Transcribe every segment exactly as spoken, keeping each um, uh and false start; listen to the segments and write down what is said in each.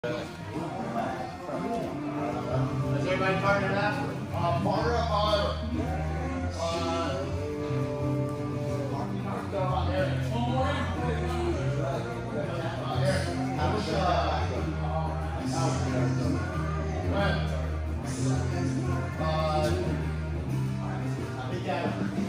Is everybody partnered up? Uh, partner up on, uh, Eric. Eric, how was, uh, Brett? Uh, I think that.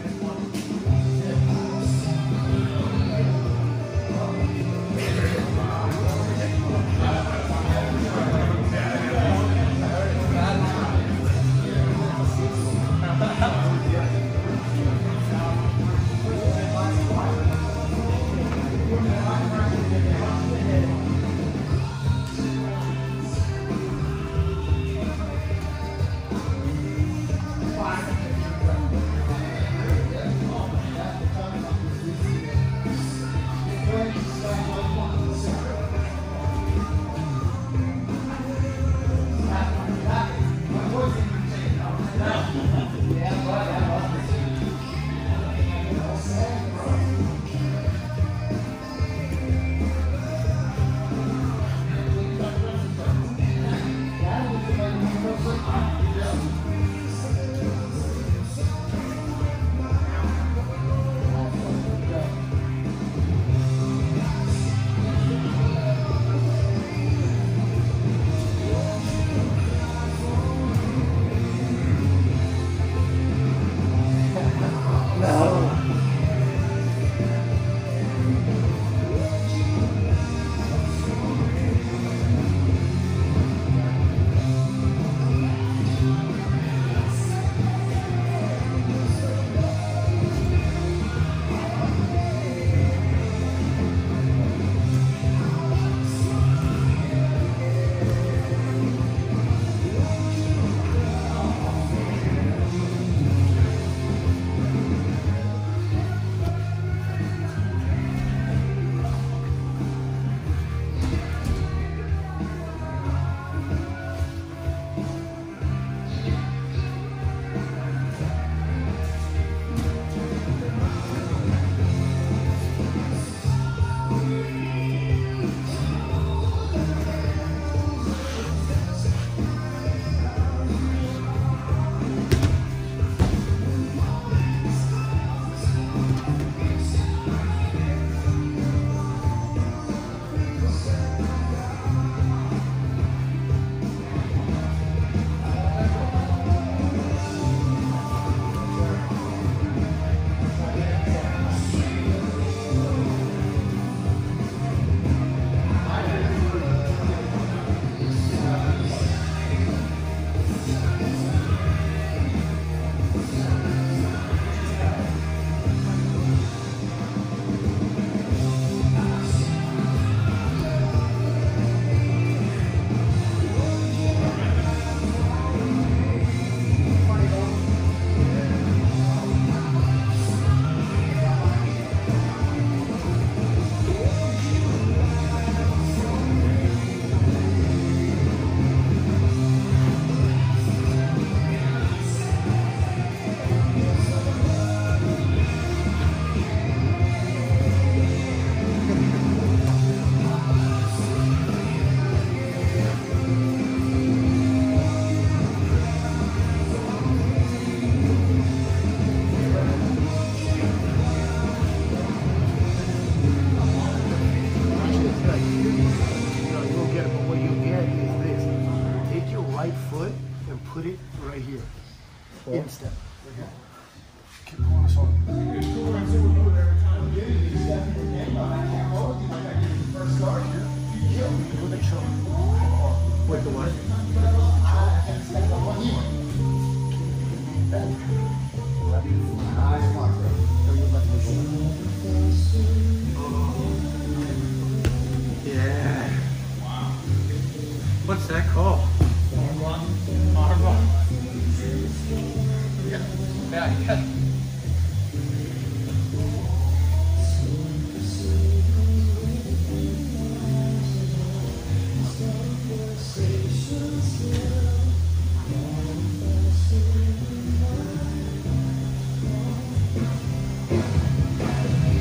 Put it right here. Yeah. Instep. Right here. Keep going this on. With the choke. With the what? Yeah. Wow. What's that called? Yeah. Yeah, yeah.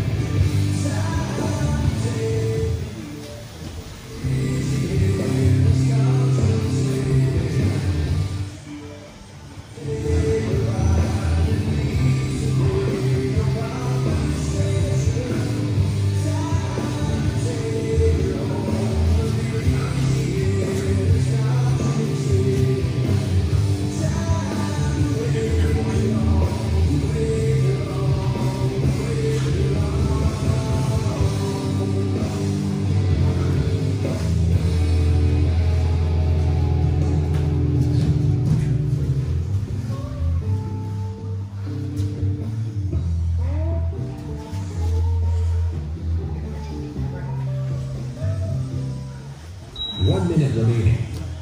Yeah. minute remaining.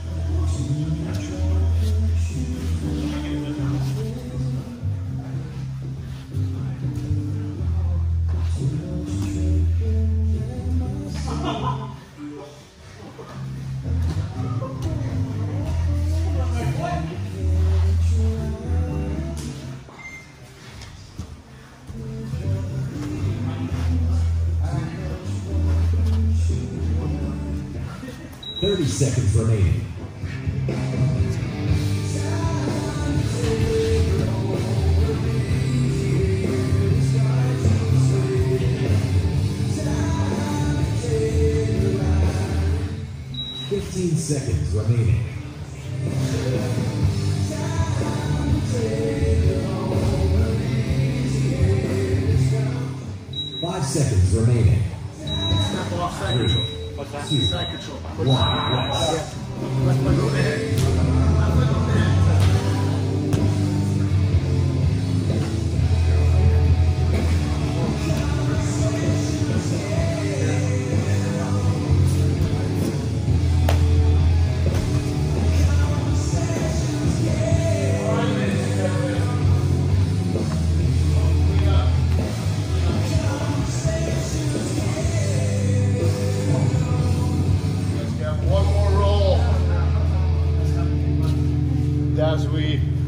thirty seconds remaining. fifteen seconds remaining. Five seconds remaining. Step off side Three, control. What's that? two, Side control. one, rest. Let's play over there. Let's play over there. Let's get one more roll as we